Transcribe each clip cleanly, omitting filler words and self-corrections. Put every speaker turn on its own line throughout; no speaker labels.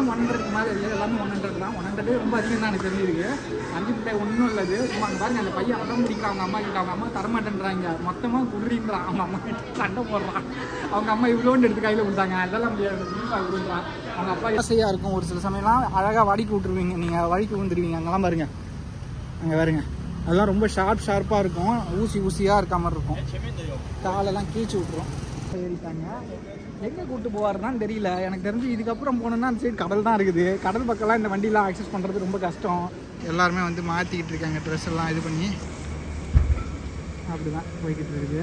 எதுவுமே 100க்கு மேலே இல்லை, எல்லாமே 100 தான். 100 ரொம்ப அதிகம் தான் எனக்கு தெரிஞ்சிருக்கு. 5 மிட்டாய் ஒன்றும் இல்லது. சும்மா அங்கே பாருங்க, அந்த பையன் அடம் முடிக்கிறான் அவங்க அம்மா கிட்ட. அவங்க அம்மா தரமாட்டேன்றாங்க, மொத்தமாக குடுறீன்றான். அவங்க அம்மா கிட்ட சண்டை போடுறான். அவங்க அம்மா இவ்வளோண்டு எடுத்து கையில் கொடுத்தாங்க, அதெல்லாம் முடியாது கொடுக்குறான். அவங்க அப்பா ஆசையாக இருக்கும். ஒரு சில சமயம்லாம் அழகாக வடிக்கி விட்டுருவீங்க, நீங்கள் வழிக்கு விழுந்துருவீங்க. அங்கெல்லாம் பாருங்க, அங்கே பாருங்க, அதெல்லாம் ரொம்ப ஷார்ப்பாக இருக்கும், ஊசியாக இருக்க மாதிரி இருக்கும். காலெல்லாம் கீழ்ச்சி விட்டுரும். ஏறிட்டாங்க. எங்கே கூப்பிட்டு போவாருன்னு தெரியல. எனக்கு தெரிஞ்சு இதுக்கப்புறம் போனோன்னா அந்த சைடு கடல் தான் இருக்குது. கடல் பக்கம்லாம் இந்த வண்டியெலாம் ஆக்சஸ் பண்ணுறது ரொம்ப கஷ்டம். எல்லாருமே வந்து மாற்றிக்கிட்டு இருக்காங்க, ட்ரெஸ் எல்லாம் இது பண்ணி அப்படி தான் போய்கிட்டு இருக்குது.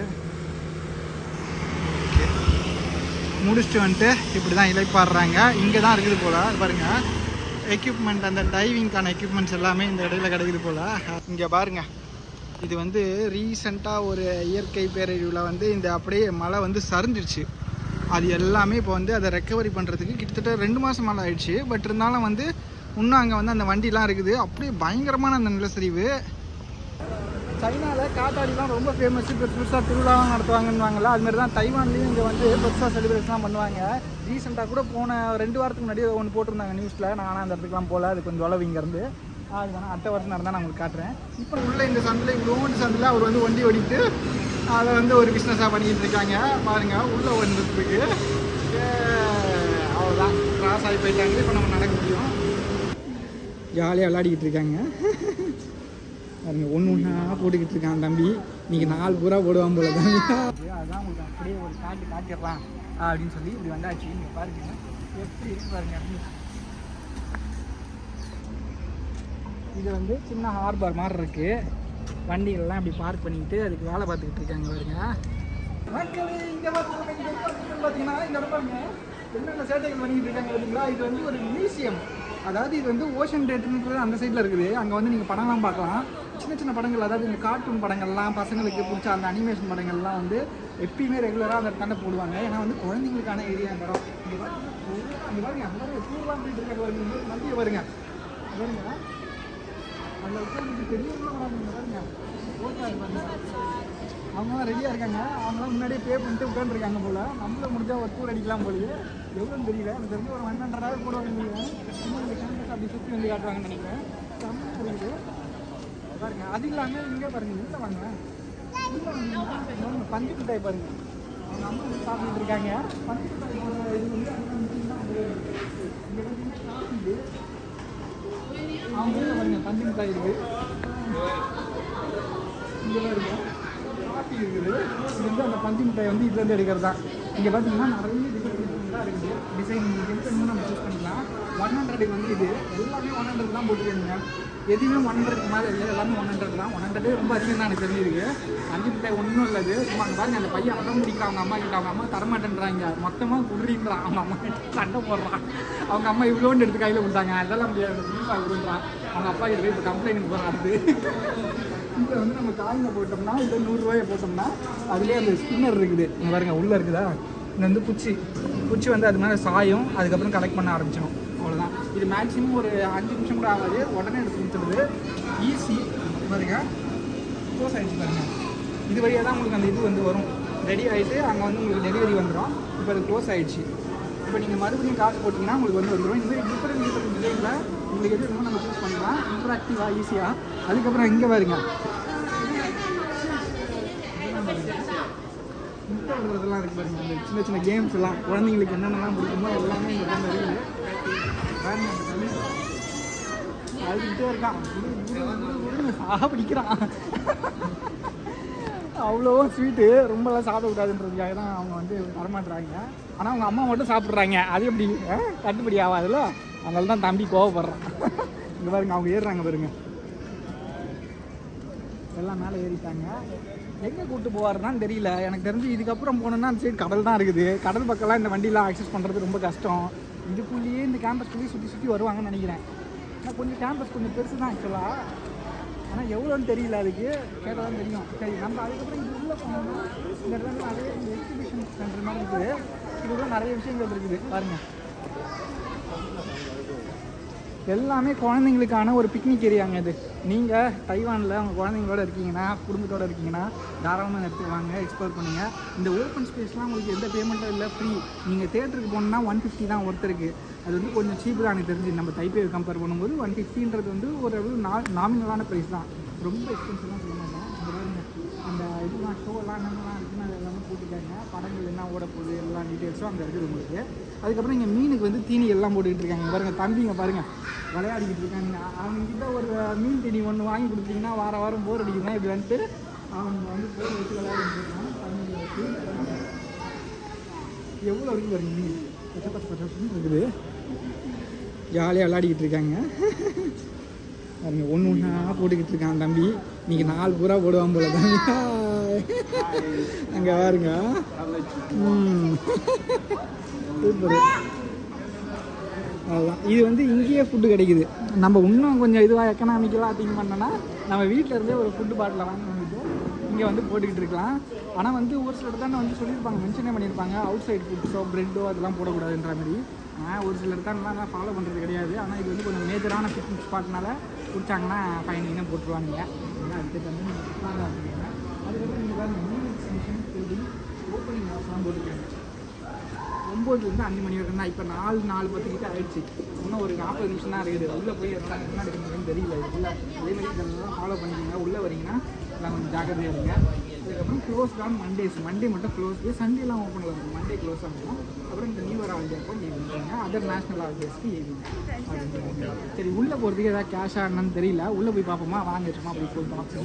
முடிச்சுட்டு வந்துட்டு இப்படி தான் இலைப்பாடுறாங்க. இங்கே தான் இருக்குது போல். பாருங்கள், எக்யூப்மெண்ட், அந்த டைவிங்கான எக்யூப்மெண்ட்ஸ் எல்லாமே இந்த இடையில கிடைக்குது போல். இங்கே பாருங்கள், இது வந்து ரீசெண்டாக ஒரு இயற்கை பேரழிவில் வந்து இந்த அப்படியே மழை வந்து சரிஞ்சிருச்சு. அது எல்லாமே இப்போ வந்து அதை ரெக்கவரி பண்ணுறதுக்கு கிட்டத்தட்ட 2 மாதம் மேலே ஆயிடுச்சு. பட் இருந்தாலும் வந்து இன்னும் அங்கே வந்து அந்த வண்டிலாம் இருக்குது. அப்படியே பயங்கரமான அந்த நிலச்சரிவு. சைனாவில் காத்தாடிலாம் ரொம்ப ஃபேமஸ். பெருசாக திருவிழாலாம் நடத்துவாங்கன்னு அதுமாதிரி தான் தைவான்லேயும் இங்கே வந்து பெருசாக செலிப்ரேஷன்லாம் பண்ணுவாங்க. ரீசெண்டாக கூட போன 2 வாரத்துக்கு முன்னாடி ஒன்று போட்டிருந்தாங்க நியூஸில். நானும் அந்த இடத்துக்குலாம் போகல, அது கொஞ்சம் தொலைவு இங்கேருந்து. அதுதானே அடுத்த வருஷம் நடந்தால் நான் உங்களுக்கு காட்டுறேன். இப்போ உள்ள இந்த சந்தில், இவ்வளோண்டு சந்தில் அவர் வந்து வண்டி ஓடிட்டு அதை வந்து ஒரு பிஸ்னஸாக பண்ணிக்கிட்டு இருக்காங்க. பாருங்கள், உள்ளே வந்துருக்கு. அவ்வளோதான், கிராஸ் ஆகி போயிட்டாங்க. இப்போ நம்ம நடக்க முடியும். ஜாலியாக விளையாடிக்கிட்டு இருக்காங்க. பாருங்க, ஒன்றா போட்டுக்கிட்டு இருக்கான் தம்பி. இன்றைக்கி 4 பூரா போடுவான் போல தம்பி. அதான் உங்களுக்கு அப்படியே ஒரு காட்டிடலாம் அப்படின்னு சொல்லி இப்படி வந்தாச்சு. நீங்கள் பாருங்க எப்படி இருக்கு பாருங்க. இது வந்து சின்ன ஹார்பர் மாதிரி இருக்குது. வண்டிகள்லாம் இப்படி பார்க் பண்ணிக்கிட்டு அதுக்கு வேலை பார்த்துக்கிட்டு இருக்காங்க பாருங்க. மக்களே, இங்கே பார்த்தீங்கன்னா இந்த பாருங்க என்னென்ன சேட்டைகள் பண்ணிக்கிட்டு இருக்காங்க பார்த்தீங்களா. இது வந்து ஒரு மியூசியம். அதாவது இது வந்து ஓஷன் டேட்டுன்றது அந்த சைடில் இருக்குது. அங்கே வந்து நீங்கள் படம்லாம் பார்க்கலாம். சின்ன படங்கள், அதாவது இந்த கார்ட்டூன் படங்கள்லாம், பசங்களுக்கு பிடிச்ச அந்த அனிமேஷன் படங்கள்லாம் வந்து எப்பயுமே ரெகுலராக அந்த இடத்தாண்ட போடுவாங்க. ஏன்னா வந்து குழந்தைங்களுக்கான ஏரியா அந்த இடம். இங்கே பாருங்க, அந்த மாதிரி டூர்லாம் போயிட்டு இருக்காங்க பாருங்க. நம்பிக்கை பாருங்க பாருங்க, அதில் உட்காந்து பெரியவங்களும் வராங்க பாருங்க. ஓட்டா இருப்பாங்க, அவங்களாம் ரெடியாக இருக்காங்க. அவங்களாம் முன்னாடியே பே பண்ணிட்டு உட்காந்துருக்காங்க போல். நம்மள முடிஞ்சால் ஒரு டூர் அடிக்கலாம் போலயே. எவ்வளோன்னு தெரியல. எனக்கு தெரிஞ்சு ஒரு 100,000 போடுவாங்க. இன்னும் இந்த கேம்பஸ் அப்படி சுற்றி வந்து காட்டுவாங்கன்னு நினைக்கிறேன். செம்ம புரியுது பாருங்க. அது இல்லாமல் இங்கே பாருங்க, உள்ளே வாங்க, பஞ்சு மிட்டாய் பாருங்க. அவங்க அம்மா வந்து சாப்பிட்டு இருக்காங்க. பஞ்சு மிட்டாய் இது வந்து இங்கே வந்து சாப்பிட்டு அவங்க பாருங்க, பஞ்சு மிட்டாய் இருக்குது. இங்கெல்லாம் இருக்கு, காஃபி இருக்குது. இது வந்து அந்த பஞ்சு மிட்டாய் வந்து இதுலேருந்து எடுக்கிறது தான். இங்கே பார்த்தீங்கன்னா நிறைய டிசைன் இருக்குது. டிசைன் எதுக்கு நம்ம சூஸ் பண்ணிக்கலாம். 100 வந்து இது எல்லாமே 100 தான் போட்டுருக்கீங்க. எதுவுமே 100க்கு மேலே இல்லை, எல்லாமே 100 தான். 100 ரொம்ப அதிகம் தான் எனக்கு தெரிஞ்சிருக்கு. 5 மிட்டாய் ஒன்றும் இல்லது. சும்மா அங்கே பாருங்க, அந்த பையன் அடம் முடிக்கிறான் அவங்க அம்மா கிட்ட. அவங்க அம்மா தரமாட்டேன்றாங்க, மொத்தமாக குடுறீன்றான். அவங்க அம்மா கிட்ட சண்டை போடுறான். அவங்க அம்மா இவ்வளோண்டு எடுத்து கையில் கொடுத்தாங்க, அதெல்லாம் முடியாது கொடுன்றான். அவங்க அப்பா கிட்ட போய் இப்போ கம்ப்ளைண்ட் போடுறாரு. இதில் வந்து நம்ம காயினை போட்டோம்னா, இல்லை 100 ரூபாயை போட்டோம்னா அதுலேயே அந்த ஸ்பின்னர் இருக்குது. இங்கே பாருங்க, உள்ளே இருக்குதா, இது வந்து குச்சி வந்து அது மேலே சாயும். அதுக்கப்புறம் கலெக்ட் பண்ண ஆரம்பிச்சிடும். அவ்வளோதான். இது மேக்ஸிமம் ஒரு 5 நிமிஷம் கூட ஆகாது, உடனே எடுத்து கொடுத்துருது. ஈஸி பாருங்க. க்ளோஸ் ஆகிடுச்சு பாருங்க. இது வழியாக தான் உங்களுக்கு அந்த இது வந்து வரும். ரெடி ஆகிட்டு அங்கே வந்து உங்களுக்கு டெலிவரி வந்துடும். இப்போ அது க்ளோஸ் ஆகிடுச்சு. இப்போ நீங்கள் மறுபடியும் காசு போட்டிங்கன்னா உங்களுக்கு வந்து வந்துடும். இந்த மாதிரி டிஃப்ரெண்ட் டிசைனில் உங்களுக்கு எது வேணுமோ நம்ம சூஸ் பண்ணிக்கலாம். இன்ட்ராக்டிவாக ஈஸியாக. அதுக்கப்புறம் இங்கே பாருங்க, முட்டை விடுறதெல்லாம் இருக்குது பாருங்க. அந்த சின்ன கேம்ஸ் எல்லாம் குழந்தைங்களுக்கு என்னென்னலாம் பிடிக்குமோ எல்லாமே இங்கே தான் இருக்குது. அழுதுகிட்டே இருக்கான், பிடிக்கிறான். அவ்வளோ ஸ்வீட்டு ரொம்பலாம் சாப்பிடக்கூடாதுன்றதுக்காக தான் அவங்க வந்து வரமாட்டுறாங்க. ஆனால் அவங்க அம்மா மட்டும் சாப்பிட்றாங்க. அது எப்படி கட்டுப்படி ஆகாதுல்ல, அதனால தான் தம்பி கோவப்படுறான். இங்கே பாருங்க, அவங்க ஏறுறாங்க பாருங்க. எல்லாம் மேலே ஏறிட்டாங்க. எங்கே கூப்பிட்டு போவாருன்னு தெரியல. எனக்கு தெரிஞ்சு இதுக்கப்புறம் போனோன்னா அந்த சைடு கடல் தான் இருக்குது. கடல் பக்கம்லாம் இந்த வண்டியெலாம் ஆக்சஸ் பண்ணுறது ரொம்ப கஷ்டம். இதுக்குள்ளேயே இந்த கேம்பஸ்க்குள்ளேயே சுற்றி வருவாங்கன்னு நினைக்கிறேன். ஆனால் கொஞ்சம் கேம்பஸ் கொஞ்சம் பெருசு தான் ஆக்சுவலாக. ஆனால் எவ்வளோன்னு தெரியல, அதுக்கு கேட்டால் தான் தெரியும். சரி, நம்ம அதுக்கப்புறம் இது உள்ளே போனோம்னா இந்த இடத்துல நிறைய இந்த எக்ஸிபிஷன் சென்டர் மாதிரி இருக்குது. இதுக்குள்ள நிறைய விஷயங்கள் இருக்குது பாருங்கள். எல்லாமே குழந்தைங்களுக்கான ஒரு பிக்னிக் ஏரியாங்க இது. நீங்கள் தைவானில் அவங்க குழந்தைங்களோட இருக்கீங்கன்னா, குடும்பத்தோடு இருக்கீங்கன்னா தாராளமாக எடுத்துட்டு வாங்க, எக்ஸ்ப்ளோர் பண்ணுங்கள். இந்த ஓப்பன் ஸ்பேஸ்லாம் உங்களுக்கு எந்த பேமெண்ட்டும் இல்லை, ஃப்ரீ. நீங்கள் தேட்டருக்கு போனோம்னா 150 தான் ஒருத்தருக்கு. அது வந்து கொஞ்சம் சீப்பு தான் எனக்கு தெரிஞ்சு. நம்ம தைப்பே கம்பேர் பண்ணும்போது 150ன்றது வந்து ஒரு நாமினலான ப்ரைஸ் தான், ரொம்ப எக்ஸ்பென்சிவ்லாம் சொல்ல மாட்டோம். அந்த இதெல்லாம் ஷோலாம் என்னென்னலாம் இருக்குன்னு அது எல்லாமே போட்டுருக்காங்க. படங்கள் என்ன ஓட போகுது எல்லா டீட்டெயில்ஸும் அங்கே இருக்குது உங்களுக்கு. அதுக்கப்புறம் இங்கே மீனுக்கு வந்து தீனி எல்லாம் போட்டுக்கிட்டு இருக்காங்க பாருங்கள். தம்பிங்க பாருங்கள் விளையாடிக்கிட்டு இருக்காங்க. அவங்ககிட்ட ஒரு மீன் தீனி ஒன்று வாங்கி கொடுத்தீங்கன்னா வாரம் போர் அடிக்குதுன்னா இப்படி வந்துட்டு அவங்க வந்து போர் வச்சு விளையாடிட்டு இருக்காங்க. தம்பிங்க வச்சு எவ்வளோ இருக்குது பாருங்க, மீன் பச்சை இருக்குது, ஜாலியாக விளையாடிக்கிட்டு இருக்காங்க. பாருங்க ஒன்று ஒன்றா போட்டுக்கிட்டு இருக்கான் தம்பி. இன்னைக்கு 4 பூரா போடுவான் போல தம்பி. அங்கே பாருங்க. சூப்பர். அதுதான் இது வந்து இங்கேயே ஃபுட்டு கிடைக்குது. நம்ம இன்னும் கொஞ்சம் இதுவாக எக்கனாமிக்கலாக திங்க் பண்ணோன்னா நம்ம வீட்டில் இருந்தே ஒரு ஃபுட்டு பாட்டில் வாங்கி வந்துட்டு இங்கே வந்து போட்டுக்கிட்டு இருக்கலாம். ஆனால் வந்து ஒரு சில இடத்தான வந்து சொல்லியிருப்பாங்க, மென்ஷனே பண்ணியிருப்பாங்க, அவுட் சைட் ஃபுட்ஸோ ப்ரெட்டோ அதெல்லாம் போடக்கூடாதுன்ற மாதிரி. ஒரு சில இடத்தானலாம் நான் ஃபாலோ பண்ணுறது கிடையாது. ஆனால் இது வந்து கொஞ்சம் மேஜரான பிக்னிக் ஸ்பாட்னால பிடிச்சாங்கன்னா ஃபைன் இன்னும் போட்டுருவாங்க. அடுத்து வந்து நீங்கள் சுற்றுலாங்க அப்படிங்க. அதுக்கப்புறம் இங்கே பாருங்கள் நியூ எக்ஸ்டென்ஷன் பில்டிங் ஓப்பனிங் ஹவுஸ்லாம் போட்டுருக்காங்க. 9லேருந்து 5 மணி வரைக்கும் தான். இப்போ 4:10 கிட்ட ஆயிடுச்சு. இன்னும் ஒரு 40 நிமிஷம் தான் இருக்குது. உள்ளே போய் எல்லாம் என்ன எடுக்கணும்னு தெரியல. உள்ளே அதேமாதிரி இதெல்லாம் ஃபாலோ பண்ணிக்கிங்க. உள்ளே வரீங்கன்னா எல்லாம் கொஞ்சம் ஜாக்கிரதையாக இருங்க. அதுக்கப்புறம் க்ளோஸ் தான் மண்டேஸ். மண்டே மட்டும் க்ளோஸ், சண்டேலாம் ஓப்பனில் இருக்கும். மண்டே க்ளோஸ் ஆகும். அப்புறம் இந்த நியூ இயர் ஹாலிடே அப்போ ஈவினிங், அதர் நேஷனல் ஹாலிடேஸ்க்கு ஈவினிங் அப்படின்னு. சரி உள்ளே போகிறதுக்கு ஏதாவது கேஷாக என்னன்னு தெரியல. உள்ளே போய் பார்ப்போமா, வாங்க சும்மா அப்படி போய் பார்ப்போம்.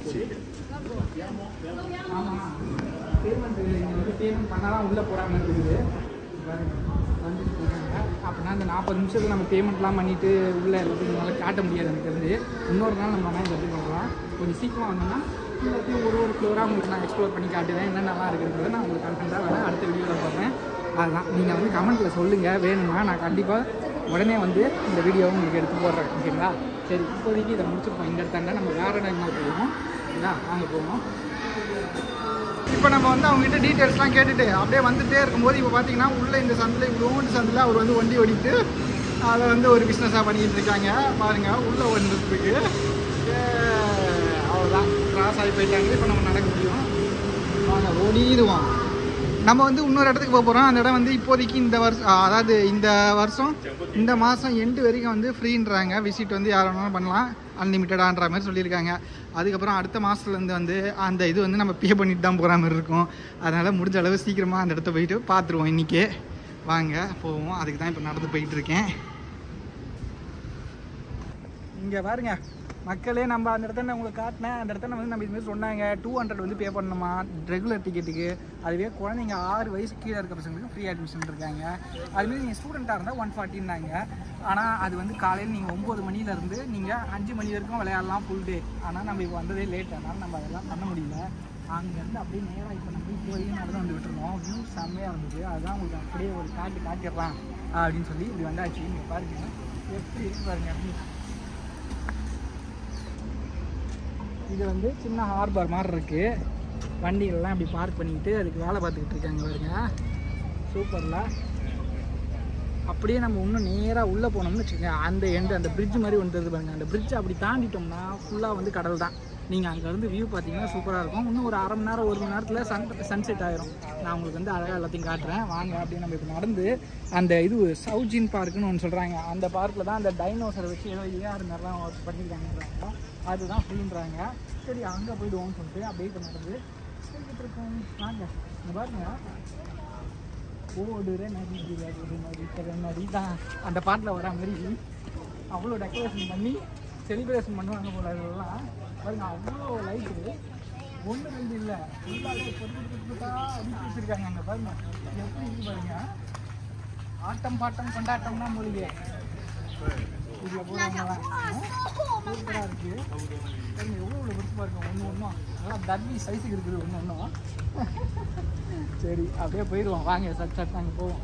ஆமாம், பேமெண்ட் இங்கே வந்து பேமெண்ட் பண்ணாதான் உள்ளே போடாமல் இருக்குது. வந்துட்டு போகிறாங்க. அப்படின்னா இந்த 40 நிமிஷத்தில் நம்ம பேமெண்ட்லாம் பண்ணிவிட்டு உள்ளே எல்லாத்தையும் நல்லா காட்ட முடியாது எனக்கு தெரிஞ்சு. இன்னொரு நாள் நம்ம இந்த இடத்துக்கு பார்க்கலாம். கொஞ்சம் சீக்கிரம் வந்தோம்னா எல்லாத்தையும் ஒரு ஃப்ளோராக உங்களுக்கு நான் எக்ஸ்ப்ளோர் பண்ணி காட்டுவேன். என்னென்னலாம் இருக்குதுங்கிறத நான் உங்களுக்கு கண்டென்ட்டாக வேணால் அடுத்த வீடியோவில் பார்ப்பேன். அதுதான் நீங்கள் வந்து கமெண்ட்டில் சொல்லுங்கள், வேணும்னா நான் கண்டிப்பாக உடனே வந்து இந்த வீடியோவை உங்களுக்கு எடுத்து போடுறேன். ஓகேங்களா? சரி, இப்போதைக்கு இதை முடிச்சுருப்போம். இந்த இடத்தாண்ட நம்ம வேறு இடம் என்ன போவோம். இல்லையா, வாங்க போவோம். இப்போ நம்ம வந்து அவங்ககிட்ட டீட்டெயில்ஸ்லாம் கேட்டுட்டு அப்படியே வந்துகிட்டே இருக்கும்போது இப்போ பார்த்தீங்கன்னா உள்ளே இந்த சந்தில் இவ்வளோண்டு சந்தில் அவர் வந்து வண்டி ஓடிட்டு அதை வந்து ஒரு பிஸ்னஸாக பண்ணிக்கிட்டு இருக்காங்க. பாருங்கள் உள்ளே வந்துருக்கு. அவ்வளோதான், கிராஸ் ஆகி போயிட்டாங்க. இப்போ நம்ம நடக்க முடியும். வாங்க ஓடிடுவோம். நம்ம வந்து இன்னொரு இடத்துக்கு போக போகிறோம். அந்த இடம் வந்து இப்போதைக்கு இந்த வருஷம், அதாவது இந்த வருஷம் இந்த மாதம் எண்டு வரைக்கும் வந்து ஃப்ரீன்றாங்க. விசிட் வந்து யார் வேணாலும் பண்ணலாம், அன்லிமிட்டடான்ற மாதிரி சொல்லியிருக்காங்க. அதுக்கப்புறம் அடுத்த மாதத்துலேருந்து வந்து அந்த இது வந்து நம்ம பே பண்ணிட்டு தான் போகிற மாதிரி இருக்கும். அதனால் முடிஞ்ச அளவு சீக்கிரமாக அந்த இடத்த போயிட்டு பார்த்துருவோம் இன்றைக்கே. வாங்க போவோம். அதுக்கு தான் இப்போ நடந்து போயிட்டுருக்கேன். இங்கே பாருங்க மக்களே, நம்ம அந்த இடத்த உங்களுக்கு காட்டினேன். அந்த இடத்த வந்து நம்ம இதுமாதிரி சொன்னாங்க 200 வந்து பே பண்ணணுமா ரெகுலர் டிக்கெட்டுக்கு. அதுவே குழந்தைங்க 6 வயசு கீழே இருக்க பசங்களுக்கு ஃப்ரீ அட்மிஷன் இருக்காங்க. அதுமாரி நீங்கள் ஸ்டூடெண்ட்டாக இருந்தால் 140ன்னாங்க. ஆனால் அது வந்து காலையில் நீங்கள் 9 மணிலேருந்து நீங்கள் 5 மணி வரைக்கும் விளையாடலாம் ஃபுல் டே. ஆனால் நம்ம இப்போ வந்ததே லேட், அதனால் நம்ம அதெல்லாம் பண்ண முடியல. அங்கேருந்து அப்படியே நேராக இப்போ நம்ம போய் நடந்து வந்து விட்டுருந்தோம். வியூ செம்மையாக இருந்தது. அதுதான் உங்களுக்கு அப்படியே ஒரு காட்டிடலாம் அப்படின்னு சொல்லி இப்படி வந்தாச்சு. நீங்கள் பாருங்க எப்படி இருக்கு பாருங்க. இது வந்து சின்ன ஹார்பர் மாதிரி இருக்குது. வண்டிகள்லாம் இப்படி பார்க் பண்ணிக்கிட்டு அதுக்கு வேலை பார்த்துக்கிட்டு இருக்காங்க பாருங்க. சூப்பரில். அப்படியே நம்ம இன்னும் நேராக உள்ளே போனோம்னு வச்சுக்கோங்க, அந்த எண்டு அந்த பிரிட்ஜ் மாதிரி ஒன்று தெரியுது பாருங்கள். அந்த பிரிட்ஜ் அப்படி தாண்டிட்டோம்னா ஃபுல்லாக வந்து கடல் தான். நீங்கள் அங்கேருந்து வியூ பார்த்தீங்கன்னா சூப்பராக இருக்கும். இன்னும் ஒரு அரை மணி நேரம் 1 மணி நேரத்தில் சன்செட் ஆயிரும். நான் உங்களுக்கு வந்து அழகாக எல்லாத்தையும் காட்டுறேன் வாங்க. அப்படியே நம்ம இப்போ நடந்து அந்த இது சவுஜின் பார்க்குன்னு ஒன்று சொல்கிறாங்க. அந்த பார்க்கில் தான் அந்த டைனோசரை வச்சு ஏதோ ஏஆர் மாதிரிலாம் ஒர்க் பண்ணியிருக்காங்க. அதுதான் ஃப்ரீன்றாங்க. சரி அங்கே போய்டுவோம்னு சொல்லிட்டு அப்படியே இப்போ நடந்து போய்கிட்டு இருக்கோம். வாங்க இங்கே பாருங்க, ஓடுற நதி தான் அந்த பாட்டில் வர மாதிரி அவ்வளோ டெக்கரேஷன் பண்ணி செலிப்ரேஷன் பண்ணுவாங்க போல. இதெல்லாம் பாருங்க, அவ்வளோ லைட்டு 1-2 இல்லை, ஃபுல்லாக அப்படின்னு வச்சுருக்காங்க. அங்கே பாருங்க எப்படி இருக்கு பாருங்க. ஆட்டம் பாட்டம் கொண்டாட்டம்னா மொழியே இதில் போகிறவங்கலாம் சூப்பராக இருக்குது. பாருங்க எவ்வளோ பெருசு பாருங்க. ஒன்றும் நல்லா தர்பி சைஸுக்கு இருக்குது ஒன்றும். சரி அப்படியே போயிடுவோம் வாங்க. சட் நாங்கள் போவோம்.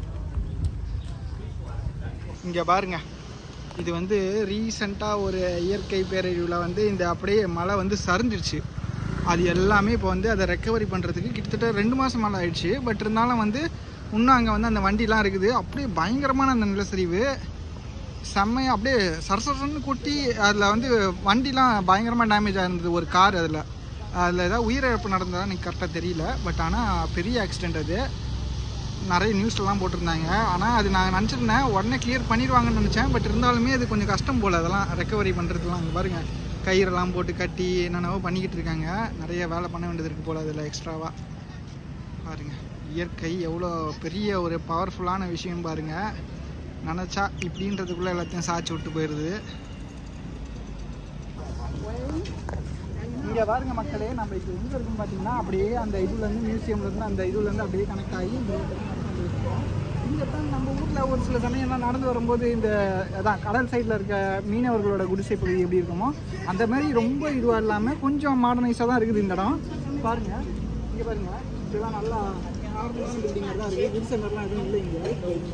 இங்கே பாருங்க, இது வந்து ரீசெண்டாக ஒரு இயற்கை பேரழிவில் வந்து இந்த அப்படியே மழை வந்து சரிஞ்சிருச்சு. அது எல்லாமே இப்போ வந்து அதை ரெக்கவரி பண்ணுறதுக்கு கிட்டத்தட்ட 2 மாதம் மேலே ஆயிடுச்சு. பட் இருந்தாலும் வந்து இன்னும் அங்கே வந்து அந்த வண்டிலாம் இருக்குது. அப்படியே பயங்கரமான அந்த நிலச்சரிவு செம்மையாக அப்படியே சரசரன்னு கொட்டி அதில் வந்து வண்டிலாம் பயங்கரமாக டேமேஜ் ஆகிருந்தது. ஒரு கார் அதில் ஏதாவது உயிரிழப்பு நடந்ததா எனக்கு கரெக்டாக தெரியல. பட் ஆனால் பெரிய ஆக்சிடெண்ட் அது. நிறைய நியூஸ்லாம் போட்டிருந்தாங்க. ஆனால் அது நான் நினச்சிருந்தேன் உடனே கிளியர் பண்ணிடுவாங்கன்னு நினச்சேன். பட் இருந்தாலுமே அது கொஞ்சம் கஷ்டம் போல் அதெல்லாம் ரெக்கவரி பண்ணுறதுலாம். அங்கே பாருங்கள் கயிறெல்லாம் போட்டு கட்டி என்னென்னவோ பண்ணிக்கிட்டு இருக்காங்க. நிறைய வேலை பண்ண வேண்டியது இருக்குது போல் அதில் எக்ஸ்ட்ராவாக. பாருங்கள் இயற்கை எவ்வளோ பெரிய ஒரு பவர்ஃபுல்லான விஷயம் பாருங்கள். நினச்சா இப்படின்றதுக்குள்ளே எல்லாத்தையும் சாய்ச்சி விட்டு போயிடுது. இங்கே பாருங்க மக்களே, நம்ம இப்போ எங்கே இருக்குன்னு பார்த்தீங்கன்னா அப்படியே அந்த இதுலேருந்து மியூசியம்லேருந்து அந்த இதுலேருந்து அப்படியே கனெக்ட் ஆகி இங்கே தான் நம்ம ஊரில் ஒரு சில சமயம்லாம் நடந்து வரும்போது இந்த அதான் கடல் சைடில் இருக்க மீனவர்களோட குடிசை பகுதி எப்படி இருக்குமோ அந்த மாதிரி ரொம்ப இதுவாக இல்லாமல் கொஞ்சம் மாடர்னைஸாக தான் இருக்குது இந்த இடம். பாருங்கள் இங்கே பாருங்கள் இதெல்லாம் நல்லா நார்மலான பில்டிங் தான் இருக்குது. குடிசை மாதிரிலாம் எதுவும் இல்லை இங்கே.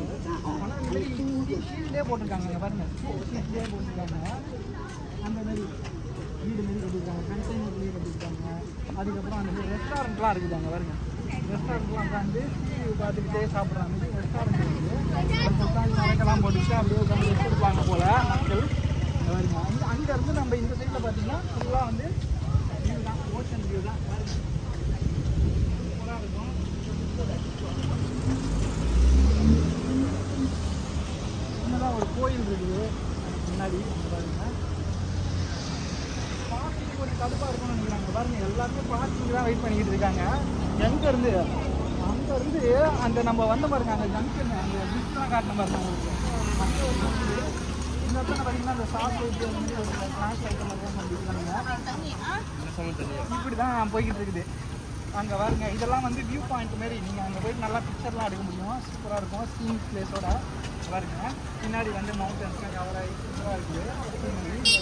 ஷீல்டே போட்டிருக்காங்க. இங்கே பாருங்கள் ஷீல்டே போட்டிருக்காங்க. அந்த மாதிரி வீடு மாரி கட்டியிருக்காங்க, கண்டெய்னர்லேயே கட்டியிருக்காங்க. அதுக்கப்புறம் அந்த ரெஸ்டாரண்ட்லாம் இருக்குது. அங்கே பாருங்க ரெஸ்டாரண்ட்லாம் உட்காந்து பார்த்துக்கிட்டே சாப்பிட்ற மாதிரி ரெஸ்டாரண்ட் இருக்குது. உட்காந்து மலைக்கெல்லாம் போட்டுச்சு அப்படியே உட்காந்து எடுத்துருப்பாங்க போல் மக்கள். பாருங்க அங்கேருந்து நம்ம இந்த சைடில் பார்த்தீங்கன்னா ஃபுல்லாக வந்து வியூ தான், ஓஷன் வியூ தான். பாருங்க சூப்பராக இருக்கும். சின்னதாக ஒரு கோயில் இருக்குது முன்னாடி. பாருங்க பார்க்கிங் கொஞ்சம் கடுப்பாக இருக்கும்னு நினைக்கிறாங்க. பாருங்க எல்லாருமே பார்க்கிங் தான் வெயிட் பண்ணிக்கிட்டு இருக்காங்க. எங்கேருந்து அங்கேருந்து அந்த நம்ம வந்த பாருங்க அந்த ஜங்ஷன் அந்த பிரிட்ஜ்லாம் காட்டின பாருங்க உங்களுக்கு. அங்கே வந்து இந்த இடத்துல பார்த்தீங்கன்னா அந்த சாஸ் ஐட்டு வந்து ஒரு ஸ்நாக்ஸ் ஐட்டம் மாதிரி பண்ணிக்கிறாங்க. இப்படி தான் போய்கிட்டு இருக்குது. அங்கே பாருங்க இதெல்லாம் வந்து வியூ பாயிண்ட் மாரி. நீங்கள் அங்கே போயிட்டு நல்லா பிக்சர்லாம் எடுக்க முடியும். சூப்பராக இருக்கும் சீன் பிளேஸோட. பாருங்க பின்னாடி வந்து மவுண்டன்ஸ்லாம் கவர் ஆகி சூப்பராக இருக்குது.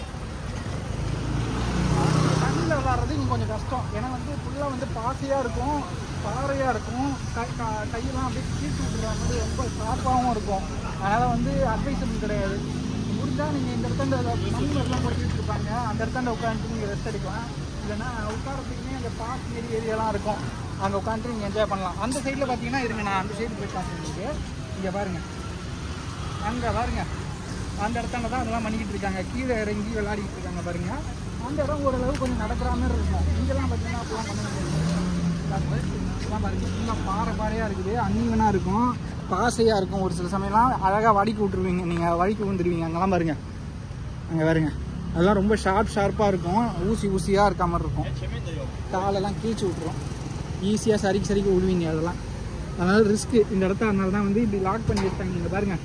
தண்ணியில் விளாட்றது இங்கே கொஞ்சம் கஷ்டம். ஏன்னா வந்து ஃபுல்லாக வந்து பாசையாக இருக்கும், பாறையாக இருக்கும். கையெல்லாம் அப்படியே கீழ்த்து விட்டுற மாதிரி ரொம்ப ஷார்ப்பாகவும் இருக்கும். அதனால் வந்து அட்வைசபிள் கிடையாது. முடிஞ்சால் நீங்கள் இந்த இடத்துல மண்ணிலாம் போட்டுட்டு இருப்பாங்க, அந்த இடத்துல உட்காந்துட்டு நீங்கள் ரெஸ்ட் எடுக்கலாம். இல்லைன்னா உட்காரத்துக்குமே அந்த பார்க் ஏரியாலாம் இருக்கும், அங்கே உட்காந்துட்டு நீங்கள் என்ஜாய் பண்ணலாம். அந்த சைடில் பார்த்தீங்கன்னா இருங்க நான் அந்த சைடு போய் காட்டுறேன். இங்கே பாருங்கள் அங்கே பாருங்கள் அந்த இடத்துல தான் அதெல்லாம் பண்ணிக்கிட்டு இருக்காங்க. கீழே இறங்கி விளையாடிக்கிட்டு இருக்காங்க பாருங்கள். அந்த இடம் ஓரளவு கொஞ்சம் நடக்கிற மாதிரி இருக்கும். இங்கெல்லாம் பார்த்தீங்கன்னா அப்பெல்லாம் பண்ண முடியாது. இதெல்லாம் பாருங்கள் ஃபுல்லாக பாறையாக இருக்குது, அன்னீவனாக இருக்கும், பாசையாக இருக்கும். ஒரு சில சமயம்லாம் அழகாக வடிக்கு விட்டுருவீங்க, நீங்கள் வடிக்கு விழுந்துருவீங்க. அங்கெல்லாம் பாருங்கள் அங்கே பாருங்கள் அதெல்லாம் ரொம்ப ஷார்ப்பாக இருக்கும், ஊசியாக இருக்க மாதிரி இருக்கும். காலெல்லாம் கீழ்ச்சி விட்டுரும், ஈஸியாக சரிக்கு விழுவீங்க அதெல்லாம். அதனால் ரிஸ்க்கு இந்த இடத்த. அதனால தான் வந்து இப்படி லாக் பண்ணி வச்சுட்டாங்க. இங்கே பாருங்கள்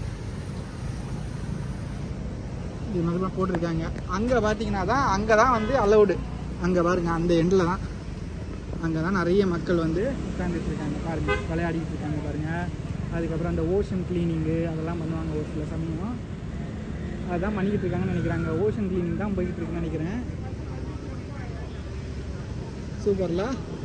இது மாதிரிலாம் போட்டிருக்காங்க. அங்கே பார்த்தீங்கன்னா தான் அங்கே தான் வந்து அலவுடு. அங்கே பாருங்கள் அந்த எண்டில் தான், அங்கே தான் நிறைய மக்கள் வந்து உட்காந்துட்டு இருக்காங்க. பாருங்கள் விளையாடிக்கிட்டு இருக்காங்க பாருங்கள். அதுக்கப்புறம் அந்த ஓஷன் கிளீனிங்கு அதெல்லாம் பண்ணுவாங்க ஒரு சில சமயம். அதுதான் பண்ணிக்கிட்டு இருக்காங்கன்னு நினைக்கிறாங்க. ஓஷன் கிளீனிங் தான் போய்கிட்டு இருக்குன்னு நினைக்கிறேன். சூப்பர்ல.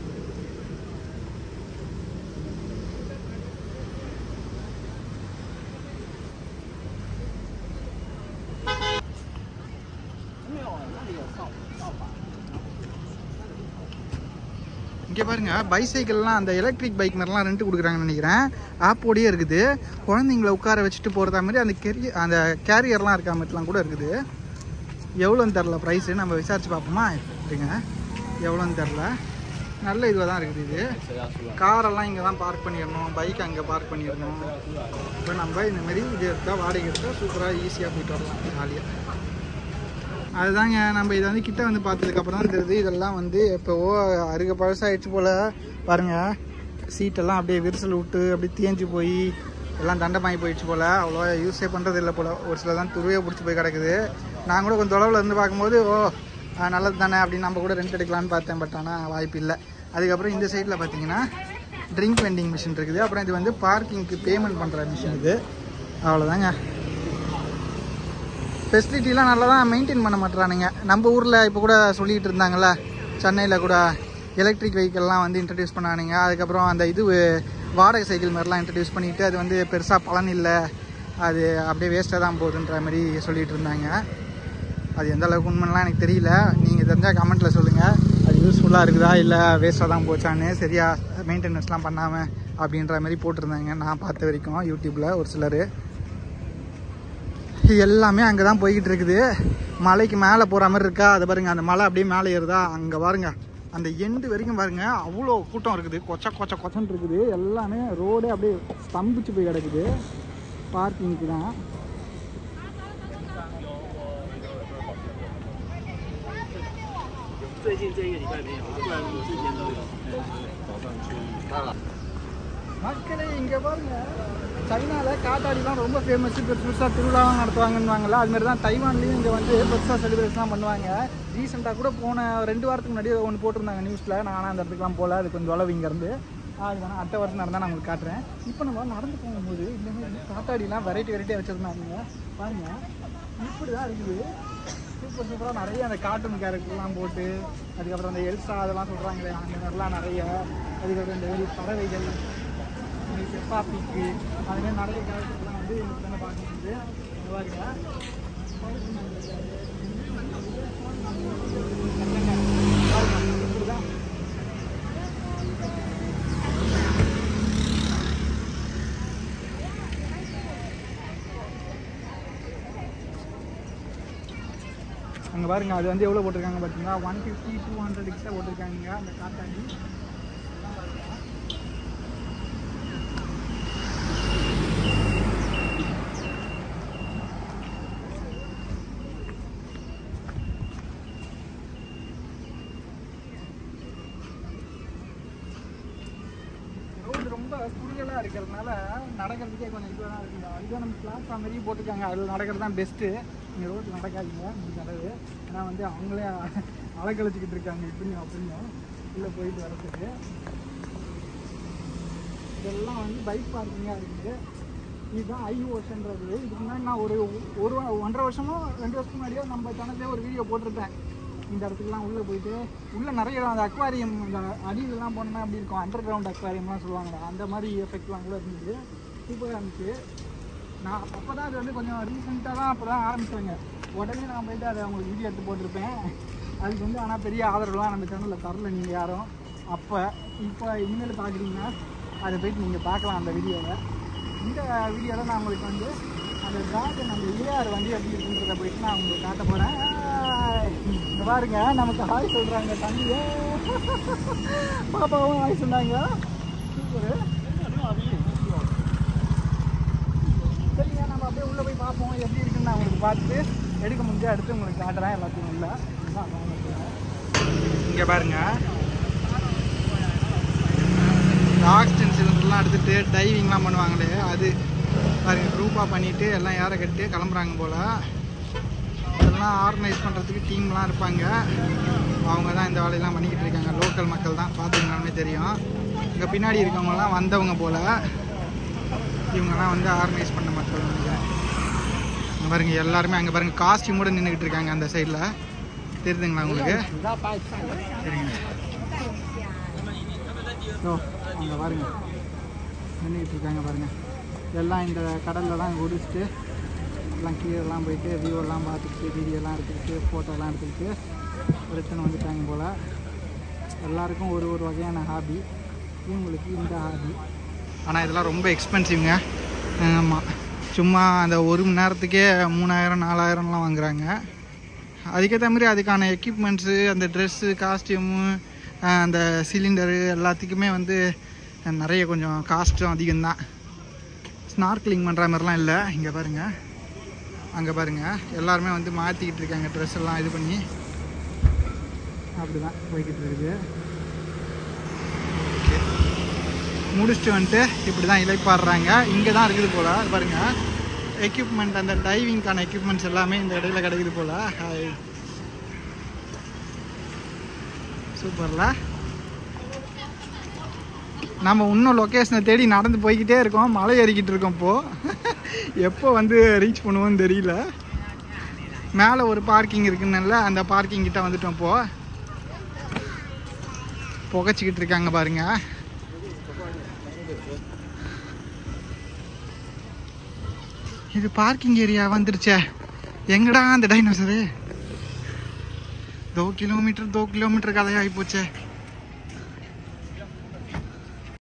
இங்கே பாருங்கள் பைசைக்கிள்லாம் அந்த எலக்ட்ரிக் பைக் மாதிரிலாம் ரெண்ட் கொடுக்குறாங்கன்னு நினைக்கிறேன். ஆப்போடையே இருக்குது. குழந்தைங்கள உட்கார வச்சுட்டு போகிறதா மாதிரி அந்த கேரியர்லாம் இருக்கா மாதிரிலாம் கூட இருக்குது. எவ்வளோன்னு தெரில ப்ரைஸு, நம்ம விசாரிச்சு பார்ப்போமா? இருக்குங்க எவ்வளோன்னு தெரில. நல்ல இதுவாக தான் இருக்குது. இது காரெல்லாம் இங்கே தான் பார்க் பண்ணிடணும், பைக் அங்கே பார்க் பண்ணிடணும். இப்போ நம்ம இந்தமாரி இது எடுத்தால் வாடகை எடுத்தால் சூப்பராக ஈஸியாக போயிட்டு வரலாம் ஜாலியாக. அதுதாங்க நம்ம இதை வந்து கிட்ட வந்து பார்த்ததுக்கப்புறம் தான் தெரியுது இதெல்லாம் வந்து எப்போவோ அருக பழசாகிடுச்சு போல். பாருங்கள் சீட்டெல்லாம் அப்படியே விரிசல் விட்டு அப்படியே தேஞ்சு போய் எல்லாம் தண்டமாகி போயிடுச்சு போல். அவ்வளோவா யூஸே பண்ணுறது இல்லை போல். ஒரு சில தான் துருவே பிடிச்சி போய் கிடக்குது. நான் கூட கொஞ்சம் தொலைவில் இருந்து பார்க்கும்போது நல்லது தானே அப்படின்னு நம்ம கூட ரெண்ட் எடுக்கலான்னு பார்த்தேன். பட் ஆனால் வாய்ப்பு இல்லை. அதுக்கப்புறம் இந்த சைடில் பார்த்தீங்கன்னா ட்ரிங்க் வெண்டிங் மிஷின் இருக்குது. அப்புறம் இது வந்து பார்க்கிங்க்கு பேமெண்ட் பண்ணுற மிஷின் இது. அவ்வளோதாங்க. ஃபெசிலிட்டிலாம் நல்லா தான் மெயின்டைன் பண்ண மாட்டேறானுங்க. நம்ம ஊரில் இப்போ கூட சொல்லிகிட்டு இருந்தாங்கள்ல, சென்னையில் கூட எலக்ட்ரிக் வெஹிக்கிள்லாம் வந்து இன்ட்ரடியூஸ் பண்ணானுங்க. அதுக்கப்புறம் அந்த இது வாடகை சைக்கிள் மாதிரிலாம் இன்ட்ரடியூஸ் பண்ணிவிட்டு அது வந்து பெருசாக பலன் இல்லை, அது அப்படியே வேஸ்ட்டாக தான் போகுதுன்ற மாதிரி சொல்லிகிட்டு இருந்தாங்க. அது எந்த அளவுக்கு உண்மைலாம் எனக்கு தெரியல. நீங்கள் தெரிஞ்சால் கமெண்ட்டில் சொல்லுங்கள். அது யூஸ்ஃபுல்லாக இருக்குதா இல்லை வேஸ்ட்டாக தான் போச்சான்னு, சரியாக மெயின்டெனன்ஸ்லாம் பண்ணாமல் அப்படின்ற மாதிரி போட்டிருந்தாங்க நான் பார்த்த வரைக்கும் யூடியூப்பில் ஒரு சிலர். எல்லாமே அங்கே தான் போய்கிட்டு இருக்குது. மலைக்கு மேலே போகிற மாதிரி இருக்கா, அது பாருங்கள். அந்த மலை அப்படியே மேலே ஏறுதா, அங்கே பாருங்கள். அந்த எண்டு வரைக்கும் பாருங்கள், அவ்வளோ கூட்டம் இருக்குது. கொச்சன்னு இருக்குது. எல்லாமே ரோடே அப்படியே ஸ்தம்பிச்சு போய் கிடக்குது. பார்க்கிங்க்கு தான். மக்களே இங்கே பாருங்க, சைனாவில் காத்தாடிலாம் ரொம்ப ஃபேமஸ். பெருசாக திருவிழாவும் நடத்துவாங்கன்னு அதுமாதிரி தான் தைவான்லேயும் இங்கே வந்து பெருசாக செலிப்ரேஷன்லாம் பண்ணுவாங்க. ரீசெண்டாக கூட போன 2 வாரத்துக்கு முன்னாடி ஒன்று போட்டிருந்தாங்க நியூஸில். நான் அந்த இடத்துக்குலாம் போகல, அது கொஞ்சம் அளவு இங்கேருந்து. அதுதானே அடுத்த வருஷம் நடந்தால் நான் உங்களுக்கு காட்டுறேன். இப்போ நம்ம நடந்து போகும்போது இந்தமாதிரி காத்தாடிலாம் வெரைட்டியாக வச்சுருந்தாங்க பாருங்கள். இப்படி தான் இருக்குது. சூப்பராக நிறைய அந்த கார்ட்டூன் கேரக்டர்லாம் போட்டு, அதுக்கப்புறம் அந்த எல்சா அதெல்லாம் சொல்கிறாங்களே, அந்த மாதிரிலாம் நிறைய. அதுக்கப்புறம் இந்த வெளி பறவைகள், செப்பாப்பிக்கு, அதுமாதிரி நிறைய கேரக்டர்லாம் வந்து எனக்கு தானே பார்க்குறது. பாருங்க இப்படிதான். அங்கே பாருங்க, அது வந்து எவ்வளோ போட்டிருக்காங்க பார்த்தீங்களா? 150 200 கிட்ட போட்டிருக்காங்க அந்த காத்தாடி. ரொம்ப குறுகலாக இருக்கிறதுனால நடக்கிறதுக்கே கொஞ்சம் இதுவாக தான் இருக்குங்க. அதுதான் நம்ம பிளாட்ஃபார்ம் மாதிரியே போட்டிருக்காங்க. அதில் நடக்கிறது தான் பெஸ்ட்டு. நீங்கள் ரோட்டில் நடக்காதீங்க முடிஞ்ச அளவு. ஏன்னா வந்து அவங்களே அலக்கழிச்சிக்கிட்டு இருக்காங்க இப்படியும் அப்படியும் உள்ளே போயிட்டு வரதுக்கு. இதெல்லாம் வந்து பைக் பார்க்கிங்காக இருக்குது. இதுதான் ஐ ஓஷன்றது. இதுக்கு முன்னாடி நான் ஒரு 1.5 வருஷமோ 2 வருஷத்துக்கு முன்னாடியோ நம்ம சேனல்லே ஒரு வீடியோ போட்டிருப்பேன். இந்த இடத்துக்குலாம் உள்ளே போயிட்டு உள்ளே நிறைய அந்த அக்வாரியம், இந்த அடியிலலாம் போனோம்னா அப்படி இருக்கும், அண்டர் கிரவுண்ட் அக்வாரியம்லாம் சொல்லுவாங்க. அந்த மாதிரி எஃபெக்ட்லாம் கூட இருந்துச்சு. சூப்பராக இருந்துச்சு. நான் அப்போ தான் அது வந்து கொஞ்சம் ரீசெண்டாக தான் அப்போ தான் ஆரம்பித்தாங்க. உடனே நான் போய்ட்டு அதை அவங்களுக்கு வீடியோ எடுத்து போட்டிருப்பேன். அதுக்கு வந்து ஆனால் பெரிய ஆதரவுலாம் நம்ம சேனலில் தரல நீங்கள் யாரும். இப்போ இனிமேல் பார்க்குறீங்கன்னா அதை போய்ட்டு நீங்கள் பார்க்கலாம் அந்த வீடியோவை. இந்த வீடியோவில் நான் உங்களுக்கு வந்து அந்த கார்டன், அந்த ஏஆர் வண்டி எப்படி இருக்குன்றதை போயிட்டு நான் உங்களுக்கு காட்ட போகிறேன். இந்த பாருங்க, நமக்கு ஹாய் சொல்கிறாங்க தண்ணியை. பாப்பாவும் ஹாய் சொன்னாங்க. சூப்பரு. சரிங்க, நம்ம அப்படியே உள்ளே போய் பார்ப்போம் எப்படி இருக்குன்னு. நான் உங்களுக்கு பார்த்துட்டு எடுக்க முடிஞ்சா எடுத்து உங்களுக்கு காட்டுறேன் எல்லாத்தையும் உள்ள. இங்கே பாருங்க, ஆக்சிஜன் சிலிண்டர்லாம் எடுத்துகிட்டு டைவிங்லாம் பண்ணுவாங்களே, அது பாருங்கள். குரூப்பாக பண்ணிவிட்டு எல்லாம் ஏற கட்டு கிளம்புறாங்க போல். இதெல்லாம் ஆர்கனைஸ் பண்ணுறதுக்கு டீம்லாம் இருப்பாங்க. அவங்க தான் இந்த வேலையெல்லாம் பண்ணிக்கிட்டு இருக்காங்க. லோக்கல் மக்கள் தான், பார்த்துங்களாமே தெரியும். இங்கே பின்னாடி இருக்கவங்கலாம் வந்தவங்க போல். இவங்கெல்லாம் வந்து ஆர்கனைஸ் பண்ண மக்கள் நினைக்கிறேன். இங்கே பாருங்கள், எல்லாருமே அங்கே பாருங்கள் காஸ்டியூமோடு நின்றுக்கிட்டு இருக்காங்க அந்த சைடில். தெரியுதுங்களா உங்களுக்கு? சரிங்க. அங்கே பாருங்கள் நின்றுக்கிட்டு இருக்காங்க பாருங்கள். எல்லாம் இந்த கடலில் தான் குடிச்சிட்டு எல்லாம் கீழெல்லாம் போயிட்டு வியூவெல்லாம் பார்த்துக்கிட்டு வீடியோலாம் எடுத்துக்கிட்டு ஃபோட்டோலாம் எடுத்துக்கிட்டு ரிட்டன் வந்துட்டாங்க போல். எல்லாருக்கும் ஒரு வகையான ஹாபி. இவங்களுக்கு இந்த ஹாபி. ஆனால் இதெல்லாம் ரொம்ப எக்ஸ்பென்சிவ்ங்க. ஆமாம், சும்மா அந்த 1 மணி நேரத்துக்கே 3000 4000லாம் வாங்குறாங்க. அதுக்கேற்ற மாதிரி அதுக்கான எக்யூப்மெண்ட்ஸு, அந்த ட்ரெஸ்ஸு, காஸ்டியூமு, அந்த சிலிண்டரு எல்லாத்துக்குமே வந்து நிறைய கொஞ்சம் காஸ்ட்டும் அதிகம்தான். ஸ்னார்க்லிங் பண்ணுற மாதிரிலாம் இல்லை. இங்கே பாருங்கள், அங்கே பாருங்கள், எல்லாருமே வந்து மாற்றிக்கிட்டு இருக்காங்க ட்ரெஸ் எல்லாம் இது பண்ணி. அப்படி தான் போய்கிட்டு இருக்குது. ஓகே, முடிச்சுட்டு வந்துட்டு இப்படி தான் இலைப்பாடுறாங்க. இங்கே தான் இருக்குது போல். பாருங்கள், எக்யூப்மெண்ட், அந்த டைவிங்க்கான எக்யூப்மெண்ட்ஸ் எல்லாமே இந்த இடையில கிடைக்குது போல். ஹாய், சூப்பர்ல. நம்ம இன்னும் லொக்கேஷனை தேடி நடந்து போய்கிட்டே இருக்கோம். மலை ஏறிக்கிட்டு இருக்கோம். இப்போது எப்போ வந்து ரீச் பண்ணுவோன்னு தெரியல. மேலே ஒரு பார்க்கிங் இருக்குன்னு, அந்த பார்க்கிங் கிட்ட வந்துட்டோம். இப்போது புகைச்சிக்கிட்டு இருக்காங்க பாருங்க. இது பார்க்கிங் ஏரியா வந்துருச்சே. எங்கடா அந்த டைனோசரு? 2 கிலோமீட்டர் கதையாகி போச்சே.